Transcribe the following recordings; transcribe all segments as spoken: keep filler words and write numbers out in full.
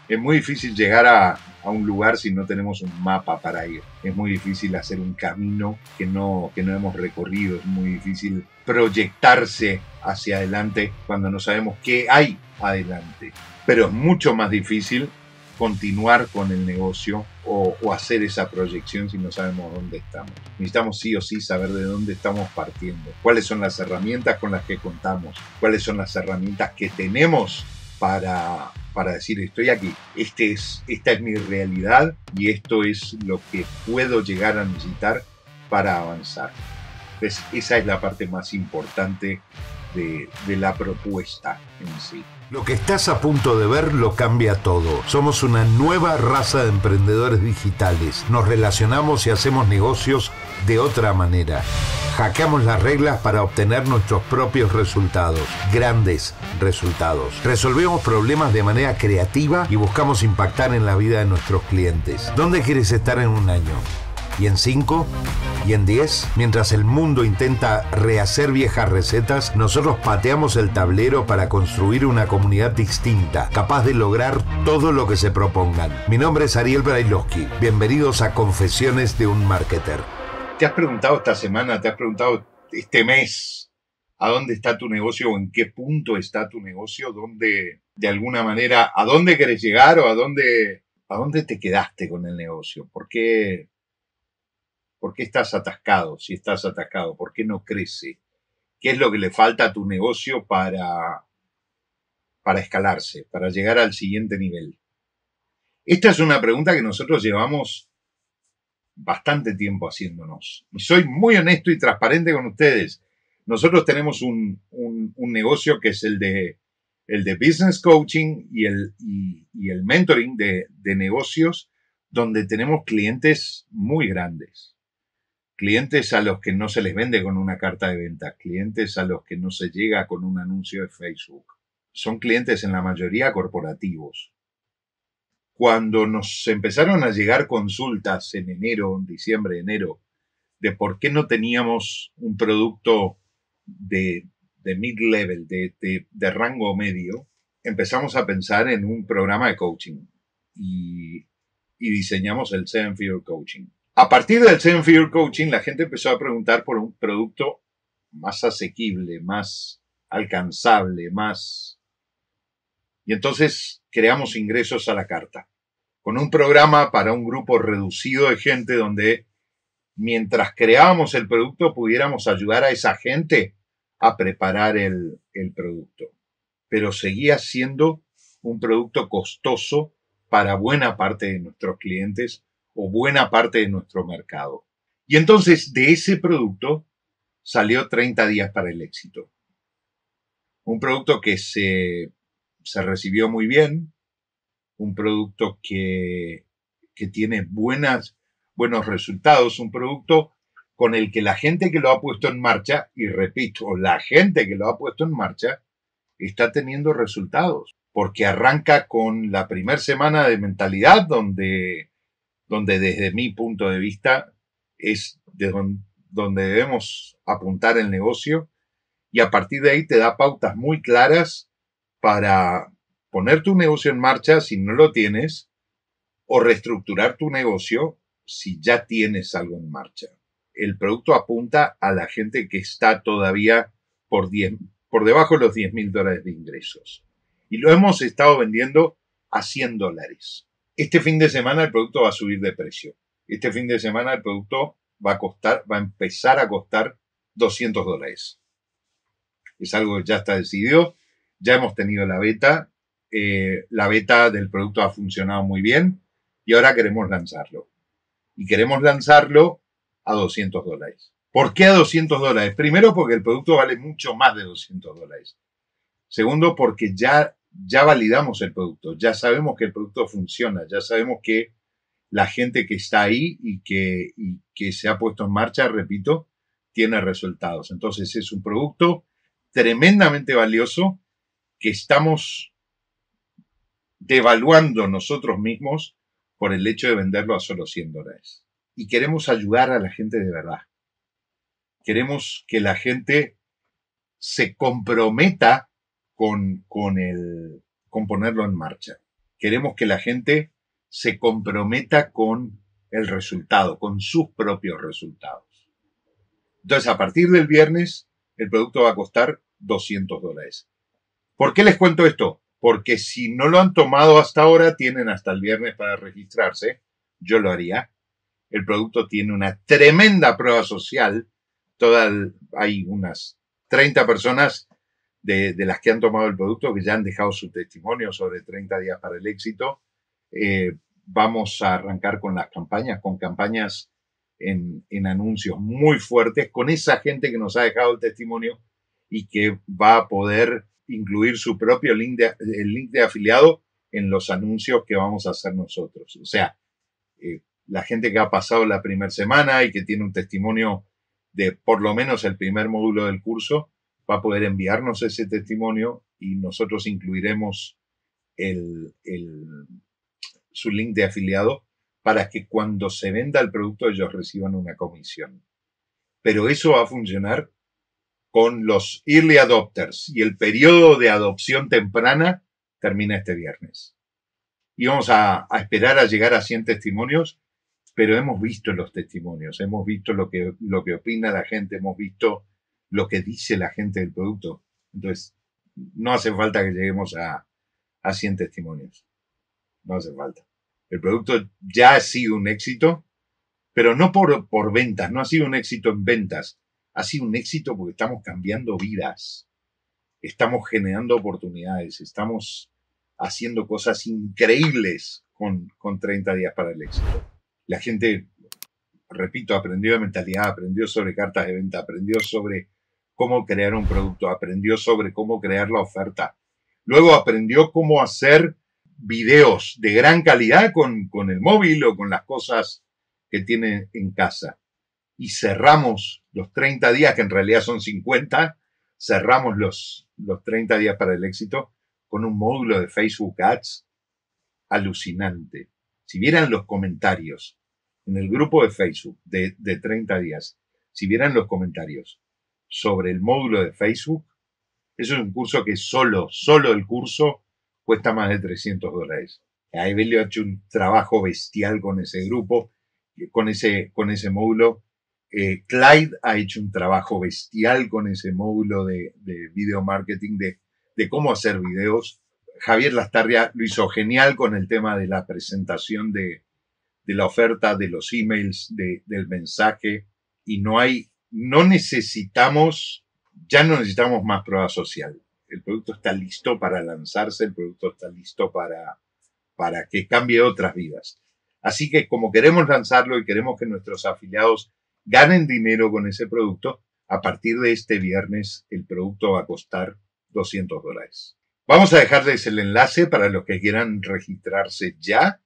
Es muy difícil llegar a, a un lugar si no tenemos un mapa para ir. Es muy difícil hacer un camino que no, que no hemos recorrido. Es muy difícil proyectarse hacia adelante cuando no sabemos qué hay adelante. Pero es mucho más difícil continuar con el negocio o, o hacer esa proyección si no sabemos dónde estamos. Necesitamos sí o sí saber de dónde estamos partiendo, cuáles son las herramientas con las que contamos, cuáles son las herramientas que tenemos para, para decir estoy aquí, este es, esta es mi realidad y esto es lo que puedo llegar a necesitar para avanzar. Entonces esa es la parte más importante de, de la propuesta en sí. Lo que estás a punto de ver lo cambia todo. Somos una nueva raza de emprendedores digitales. Nos relacionamos y hacemos negocios de otra manera. Hackeamos las reglas para obtener nuestros propios resultados. Grandes resultados. Resolvemos problemas de manera creativa y buscamos impactar en la vida de nuestros clientes. ¿Dónde quieres estar en un año? ¿Y en cinco? ¿Y en diez? Mientras el mundo intenta rehacer viejas recetas, nosotros pateamos el tablero para construir una comunidad distinta, capaz de lograr todo lo que se propongan. Mi nombre es Ariel Brailovsky. Bienvenidos a Confesiones de un Marketer. ¿Te has preguntado esta semana, te has preguntado este mes, a dónde está tu negocio o en qué punto está tu negocio? ¿Dónde, de alguna manera, a dónde querés llegar o a dónde, a dónde te quedaste con el negocio? ¿Por qué? ¿Por qué estás atascado? Si estás atascado, ¿por qué no crece? ¿Qué es lo que le falta a tu negocio para, para escalarse, para llegar al siguiente nivel? Esta es una pregunta que nosotros llevamos bastante tiempo haciéndonos. Y soy muy honesto y transparente con ustedes. Nosotros tenemos un, un, un negocio que es el de, el de business coaching y el, y, y el mentoring de, de negocios, donde tenemos clientes muy grandes. Clientes a los que no se les vende con una carta de ventas, clientes a los que no se llega con un anuncio de Facebook. Son clientes en la mayoría corporativos. Cuando nos empezaron a llegar consultas en enero, diciembre, enero, de por qué no teníamos un producto de, de mid-level, de, de, de rango medio, empezamos a pensar en un programa de coaching y, y diseñamos el Seven Figure Coaching. A partir del Seven Figure Coaching, la gente empezó a preguntar por un producto más asequible, más alcanzable, más... Y entonces creamos ingresos a la carta, con un programa para un grupo reducido de gente donde mientras creábamos el producto pudiéramos ayudar a esa gente a preparar el, el producto. Pero seguía siendo un producto costoso para buena parte de nuestros clientes o buena parte de nuestro mercado. Y entonces de ese producto salió treinta días para el éxito. Un producto que se, se recibió muy bien, un producto que, que tiene buenas, buenos resultados, un producto con el que la gente que lo ha puesto en marcha, y repito, la gente que lo ha puesto en marcha, está teniendo resultados, porque arranca con la primera semana de mentalidad donde donde desde mi punto de vista es de don, donde debemos apuntar el negocio, y a partir de ahí te da pautas muy claras para poner tu negocio en marcha si no lo tienes o reestructurar tu negocio si ya tienes algo en marcha. El producto apunta a la gente que está todavía por, diez, por debajo de los diez mil dólares de ingresos. Y lo hemos estado vendiendo a cien dólares. Este fin de semana el producto va a subir de precio. Este fin de semana el producto va a costar, va a empezar a costar doscientos dólares. Es algo que ya está decidido. Ya hemos tenido la beta. Eh, la beta del producto ha funcionado muy bien y ahora queremos lanzarlo. Y queremos lanzarlo a doscientos dólares. ¿Por qué a doscientos dólares? Primero, porque el producto vale mucho más de doscientos dólares. Segundo, porque ya Ya validamos el producto, ya sabemos que el producto funciona, ya sabemos que la gente que está ahí y que, y que se ha puesto en marcha, repito, tiene resultados. Entonces es un producto tremendamente valioso que estamos devaluando nosotros mismos por el hecho de venderlo a solo cien dólares. Y queremos ayudar a la gente de verdad. Queremos que la gente se comprometa Con, con, el, con ponerlo en marcha. queremos que la gente se comprometa con el resultado, con sus propios resultados. Entonces, a partir del viernes, el producto va a costar doscientos dólares. ¿Por qué les cuento esto? Porque si no lo han tomado hasta ahora, tienen hasta el viernes para registrarse. Yo lo haría. El producto tiene una tremenda prueba social. Toda el, hay unas treinta personas de, de las que han tomado el producto que ya han dejado su testimonio sobre treinta días para el éxito. Eh, vamos a arrancar con las campañas, con campañas en, en anuncios muy fuertes, con esa gente que nos ha dejado el testimonio y que va a poder incluir su propio link de, el link de afiliado en los anuncios que vamos a hacer nosotros. O sea, eh, la gente que ha pasado la primera semana y que tiene un testimonio de por lo menos el primer módulo del curso, va a poder enviarnos ese testimonio y nosotros incluiremos el, el, su link de afiliado para que cuando se venda el producto ellos reciban una comisión. Pero eso va a funcionar con los early adopters y el periodo de adopción temprana termina este viernes. Y vamos a, a esperar a llegar a cien testimonios, pero hemos visto los testimonios, hemos visto lo que, lo que opina la gente, hemos visto lo que dice la gente del producto. Entonces, no hace falta que lleguemos a, a cien testimonios. No hace falta. El producto ya ha sido un éxito, pero no por, por ventas, no ha sido un éxito en ventas. Ha sido un éxito porque estamos cambiando vidas, estamos generando oportunidades, estamos haciendo cosas increíbles con, con treinta días para el éxito. La gente, repito, aprendió de mentalidad, aprendió sobre cartas de venta, aprendió sobre cómo crear un producto, aprendió sobre cómo crear la oferta. Luego aprendió cómo hacer videos de gran calidad con, con el móvil o con las cosas que tiene en casa. Y cerramos los treinta días, que en realidad son cincuenta, cerramos los, los treinta días para el éxito con un módulo de Facebook Ads alucinante. Si vieran los comentarios en el grupo de Facebook de, de treinta días, si vieran los comentarios sobre el módulo de Facebook, eso es un curso que solo, solo el curso cuesta más de trescientos dólares. Ahí Evelio ha hecho un trabajo bestial con ese grupo, con ese, con ese módulo. Eh, Clyde ha hecho un trabajo bestial con ese módulo de, de video marketing, de, de cómo hacer videos. Javier Lastarria lo hizo genial con el tema de la presentación de, de la oferta, de los emails, de, del mensaje. Y no hay, no necesitamos, ya no necesitamos más prueba social. El producto está listo para lanzarse, el producto está listo para, para que cambie otras vidas. Así que como queremos lanzarlo y queremos que nuestros afiliados ganen dinero con ese producto, a partir de este viernes el producto va a costar doscientos dólares. Vamos a dejarles el enlace para los que quieran registrarse ya,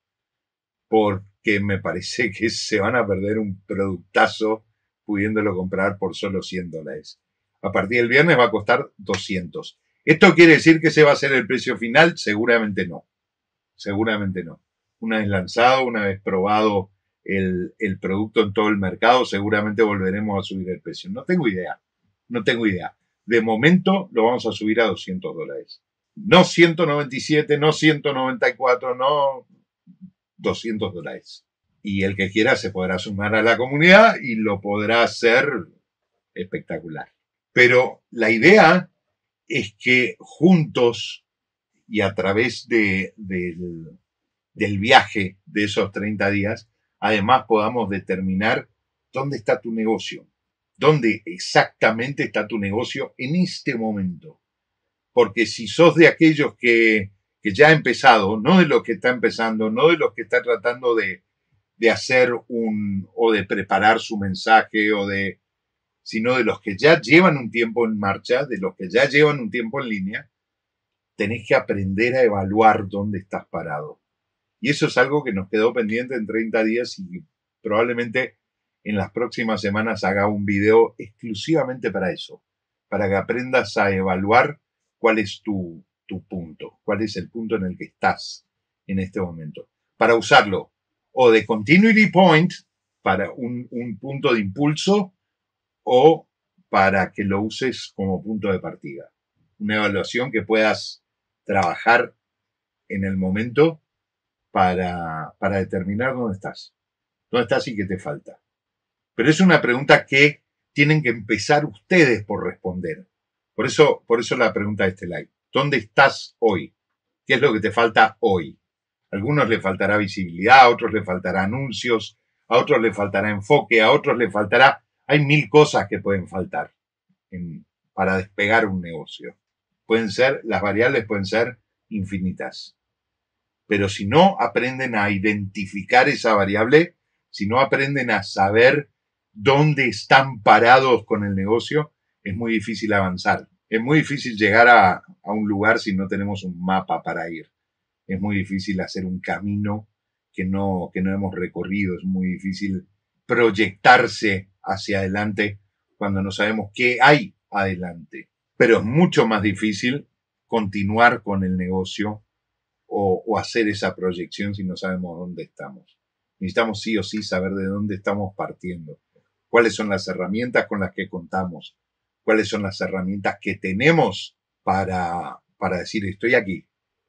porque me parece que se van a perder un productazo pudiéndolo comprar por solo cien dólares. A partir del viernes va a costar doscientos. ¿Esto quiere decir que ese va a ser el precio final? Seguramente no. Seguramente no. Una vez lanzado, una vez probado El, el producto en todo el mercado, seguramente volveremos a subir el precio. No tengo idea, no tengo idea. De momento lo vamos a subir a doscientos dólares. No ciento noventa y siete, no ciento noventa y cuatro, no doscientos dólares. Y el que quiera se podrá sumar a la comunidad y lo podrá hacer espectacular. Pero la idea es que juntos y a través de, de, del, del viaje de esos treinta días, además podamos determinar dónde está tu negocio, dónde exactamente está tu negocio en este momento. Porque si sos de aquellos que, que ya ha empezado, no de los que está empezando, no de los que está tratando de, de hacer un, o de preparar su mensaje, o de, sino de los que ya llevan un tiempo en marcha, de los que ya llevan un tiempo en línea, tenés que aprender a evaluar dónde estás parado. Y eso es algo que nos quedó pendiente en treinta días y probablemente en las próximas semanas haga un video exclusivamente para eso, para que aprendas a evaluar cuál es tu, tu punto, cuál es el punto en el que estás en este momento, para usarlo o de continuity point, para un, un punto de impulso, o para que lo uses como punto de partida. Una evaluación que puedas trabajar en el momento para, para determinar dónde estás. ¿Dónde estás y qué te falta? Pero es una pregunta que tienen que empezar ustedes por responder. Por eso, por eso la pregunta de este live. ¿Dónde estás hoy? ¿Qué es lo que te falta hoy? A algunos les faltará visibilidad, a otros les faltará anuncios, a otros les faltará enfoque, a otros les faltará... Hay mil cosas que pueden faltar en, para despegar un negocio. Pueden ser, las variables pueden ser infinitas. Pero si no aprenden a identificar esa variable, si no aprenden a saber dónde están parados con el negocio, es muy difícil avanzar. Es muy difícil llegar a, a un lugar si no tenemos un mapa para ir. Es muy difícil hacer un camino que no, que no hemos recorrido. Es muy difícil proyectarse hacia adelante cuando no sabemos qué hay adelante. Pero es mucho más difícil continuar con el negocio o, o hacer esa proyección si no sabemos dónde estamos. Necesitamos sí o sí saber de dónde estamos partiendo. Cuáles son las herramientas con las que contamos. Cuáles son las herramientas que tenemos para, para decir estoy aquí.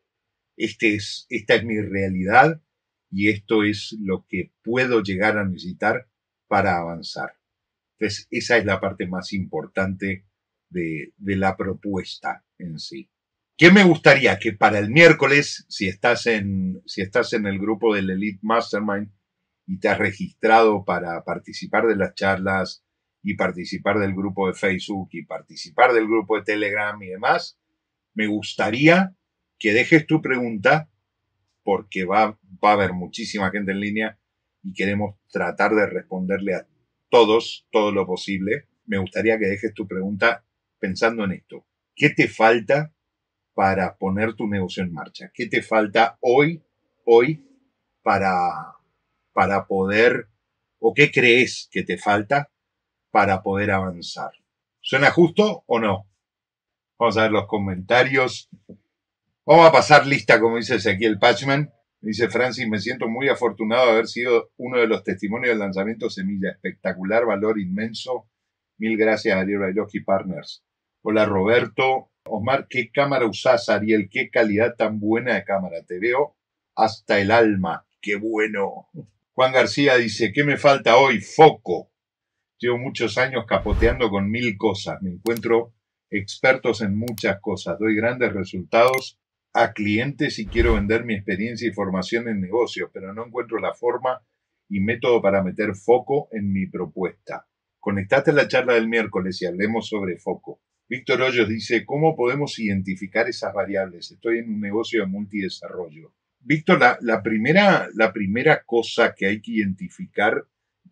Este es, esta es mi realidad y esto es lo que puedo llegar a necesitar para avanzar. Entonces, esa es la parte más importante de, de la propuesta en sí. ¿Qué me gustaría? Que para el miércoles, si estás en, si estás en el grupo del Elite Mastermind y te has registrado para participar de las charlas y participar del grupo de Facebook y participar del grupo de Telegram y demás, me gustaría que dejes tu pregunta porque va, va a haber muchísima gente en línea y queremos tratar de responderle a todos, todo lo posible. Me gustaría que dejes tu pregunta pensando en esto. ¿Qué te falta para poner tu negocio en marcha? ¿Qué te falta hoy, hoy para, para poder, o qué crees que te falta para poder avanzar? ¿Suena justo o no? Vamos a ver los comentarios. Vamos a pasar lista, como dice Ezequiel Pachman. Dice Francis, me siento muy afortunado de haber sido uno de los testimonios del lanzamiento Semilla. Espectacular, valor inmenso. Mil gracias, Ariel Bailoski Partners. Hola, Roberto. Osmar, ¿qué cámara usás, Ariel? ¿Qué calidad tan buena de cámara? Te veo hasta el alma. ¡Qué bueno! Juan García dice, ¿qué me falta hoy? Foco. Llevo muchos años capoteando con mil cosas. Me encuentro expertos en muchas cosas. Doy grandes resultados a clientes y quiero vender mi experiencia y formación en negocio, pero no encuentro la forma y método para meter foco en mi propuesta. Conectate a la charla del miércoles y hablemos sobre foco. Víctor Hoyos dice, ¿cómo podemos identificar esas variables? Estoy en un negocio de multidesarrollo. Víctor, la, la, primera, la primera cosa que hay que identificar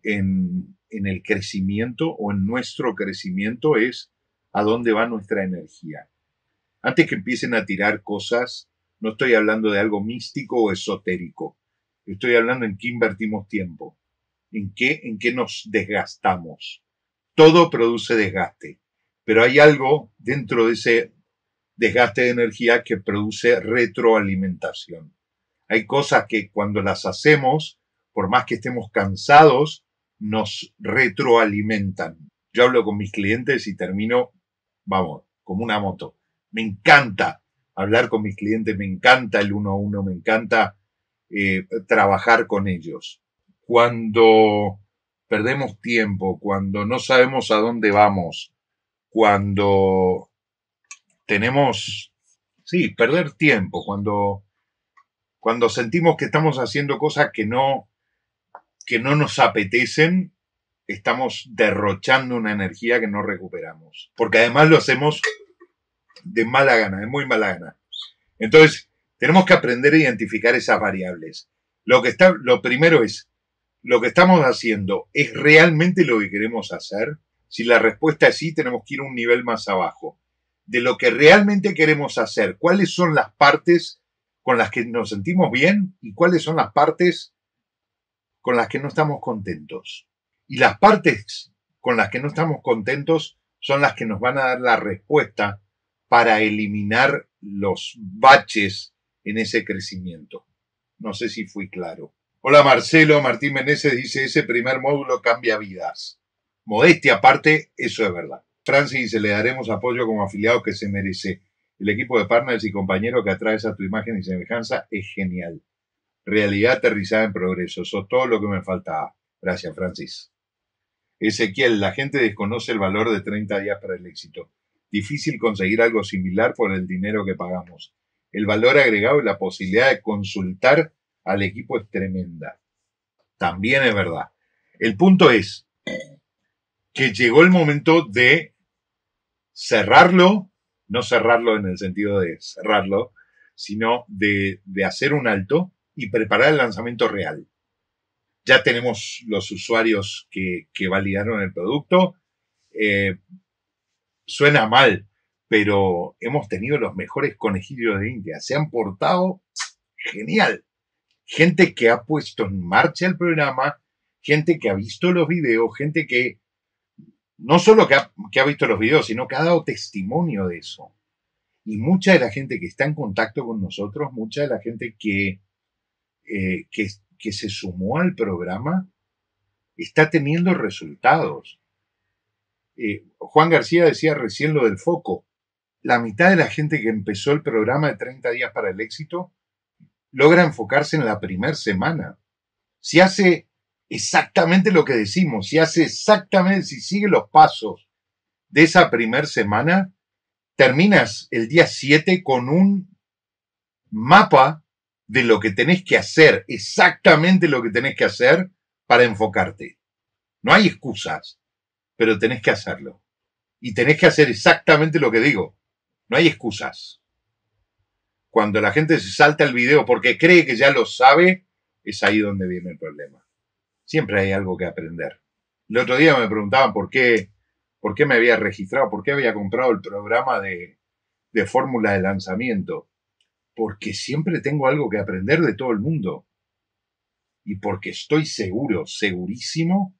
en, en el crecimiento o en nuestro crecimiento es a dónde va nuestra energía. Antes que empiecen a tirar cosas, no estoy hablando de algo místico o esotérico. Estoy hablando en qué invertimos tiempo, en qué, en qué nos desgastamos. Todo produce desgaste, pero hay algo dentro de ese desgaste de energía que produce retroalimentación. Hay cosas que cuando las hacemos, por más que estemos cansados, nos retroalimentan. Yo hablo con mis clientes y termino, vamos, como una moto. Me encanta hablar con mis clientes, me encanta el uno a uno, me encanta eh, trabajar con ellos. Cuando perdemos tiempo, cuando no sabemos a dónde vamos, cuando tenemos, sí, perder tiempo, cuando, cuando sentimos que estamos haciendo cosas que no, que no nos apetecen, estamos derrochando una energía que no recuperamos. Porque además lo hacemos de mala gana, de muy mala gana. Entonces, tenemos que aprender a identificar esas variables. Lo que está, lo primero es, ¿lo que estamos haciendo es realmente lo que queremos hacer? Si la respuesta es sí, tenemos que ir un nivel más abajo. De lo que realmente queremos hacer, ¿cuáles son las partes con las que nos sentimos bien y cuáles son las partes con las que no estamos contentos? Y las partes con las que no estamos contentos son las que nos van a dar la respuesta para eliminar los baches en ese crecimiento. No sé si fui claro. Hola Marcelo, Martín Meneses dice, ese primer módulo cambia vidas. Modestia aparte, eso es verdad. Francis dice, le daremos apoyo como afiliado que se merece. El equipo de partners y compañeros que atraes a tu imagen y semejanza es genial. realidad aterrizada en progreso. Eso es todo lo que me faltaba. Gracias, Francis. Ezequiel, la gente desconoce el valor de treinta días para el éxito. Difícil conseguir algo similar por el dinero que pagamos. El valor agregado y la posibilidad de consultar al equipo es tremenda. También es verdad. El punto es que llegó el momento de cerrarlo, no cerrarlo en el sentido de cerrarlo, sino de, de hacer un alto y preparar el lanzamiento real. Ya tenemos los usuarios que, que validaron el producto. Eh, suena mal, pero hemos tenido los mejores conejillos de India. Se han portado genial. Gente que ha puesto en marcha el programa, gente que ha visto los videos, gente que no solo que ha, que ha visto los videos, sino que ha dado testimonio de eso. Y mucha de la gente que está en contacto con nosotros, mucha de la gente que, eh, que, que se sumó al programa, está teniendo resultados. Eh, Juan García decía recién lo del foco. La mitad de la gente que empezó el programa de treinta días para el éxito logra enfocarse en la primera semana. Si hace exactamente lo que decimos, si hace exactamente, si sigue los pasos de esa primera semana, terminas el día siete con un mapa de lo que tenés que hacer, exactamente lo que tenés que hacer para enfocarte. No hay excusas, pero tenés que hacerlo. Y tenés que hacer exactamente lo que digo. No hay excusas. Cuando la gente se salta el video porque cree que ya lo sabe, es ahí donde viene el problema. Siempre hay algo que aprender. El otro día me preguntaban por qué, por qué me había registrado, por qué había comprado el programa de, de fórmula de lanzamiento. Porque siempre tengo algo que aprender de todo el mundo. Y porque estoy seguro, segurísimo,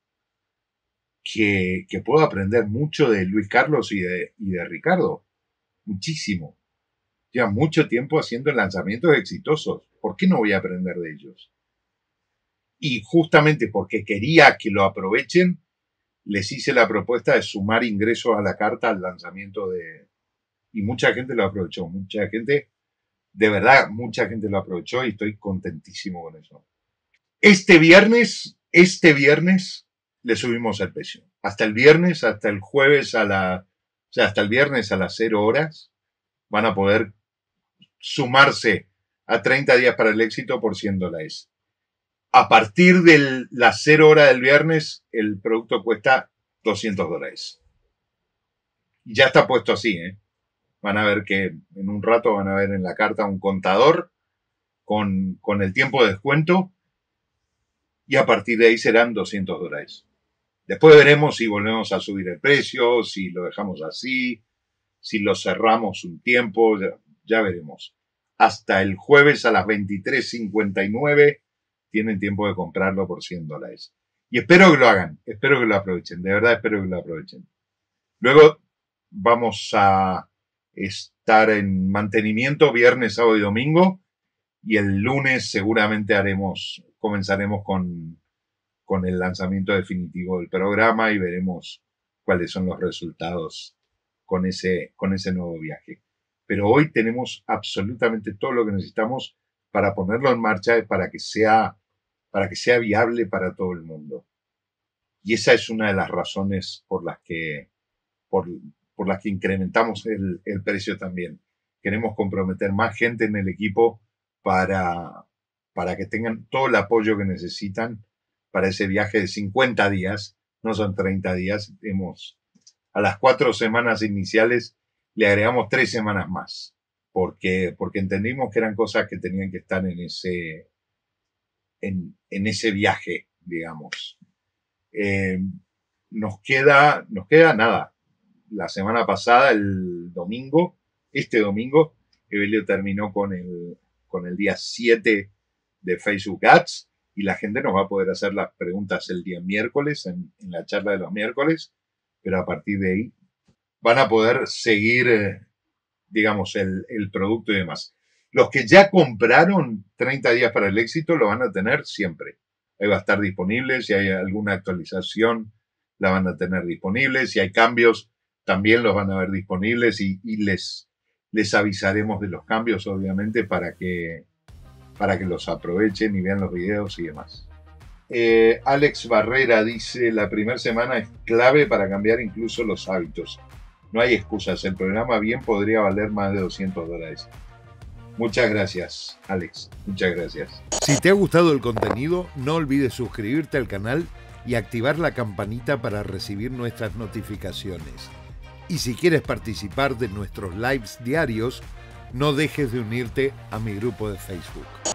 que, que puedo aprender mucho de Luis Carlos y de, y de Ricardo. Muchísimo. Llevan mucho tiempo haciendo lanzamientos exitosos. ¿Por qué no voy a aprender de ellos? Y justamente porque quería que lo aprovechen, les hice la propuesta de sumar ingresos a la carta al lanzamiento de... Y mucha gente lo aprovechó. Mucha gente, de verdad, mucha gente lo aprovechó y estoy contentísimo con eso. Este viernes, este viernes, le subimos el precio. Hasta el viernes, hasta el jueves a la... O sea, hasta el viernes a las cero horas van a poder sumarse a treinta días para el éxito por cien dólares. A partir de las cero hora del viernes, el producto cuesta doscientos dólares. Y ya está puesto así, ¿eh? Van a ver que en un rato van a ver en la carta un contador con, con el tiempo de descuento y a partir de ahí serán doscientos dólares. Después veremos si volvemos a subir el precio, si lo dejamos así, si lo cerramos un tiempo, ya, ya veremos. Hasta el jueves a las veintitrés cincuenta y nueve tienen tiempo de comprarlo por cien dólares. Y espero que lo hagan, espero que lo aprovechen, de verdad espero que lo aprovechen. Luego vamos a estar en mantenimiento viernes, sábado y domingo y el lunes seguramente haremos, comenzaremos con, con el lanzamiento definitivo del programa y veremos cuáles son los resultados con ese, con ese nuevo viaje. Pero hoy tenemos absolutamente todo lo que necesitamos para ponerlo en marcha y para que sea, para que sea viable para todo el mundo. Y esa es una de las razones por las que, por, por las que incrementamos el, el precio también. Queremos comprometer más gente en el equipo para, para que tengan todo el apoyo que necesitan para ese viaje de cincuenta días. No son treinta días. Hemos, a las cuatro semanas iniciales le agregamos tres semanas más. Porque, porque entendimos que eran cosas que tenían que estar en ese, en, en ese viaje, digamos. Eh, nos queda, nos queda nada. La semana pasada, el domingo, este domingo, Evelio terminó con el, con el día siete de Facebook Ads y la gente nos va a poder hacer las preguntas el día miércoles, en, en la charla de los miércoles, pero a partir de ahí van a poder seguir, eh, digamos, el, el producto y demás. Los que ya compraron treinta días para el éxito lo van a tener siempre. Ahí va a estar disponible. Si hay alguna actualización, la van a tener disponible. Si hay cambios, también los van a ver disponibles y, y les, les avisaremos de los cambios, obviamente, para que, para que los aprovechen y vean los videos y demás. Eh, Alex Barrera dice, la primera semana es clave para cambiar incluso los hábitos. No hay excusas, el programa bien podría valer más de doscientos dólares. Muchas gracias, Alex. Muchas gracias. Si te ha gustado el contenido, no olvides suscribirte al canal y activar la campanita para recibir nuestras notificaciones. Y si quieres participar de nuestros lives diarios, no dejes de unirte a mi grupo de Facebook.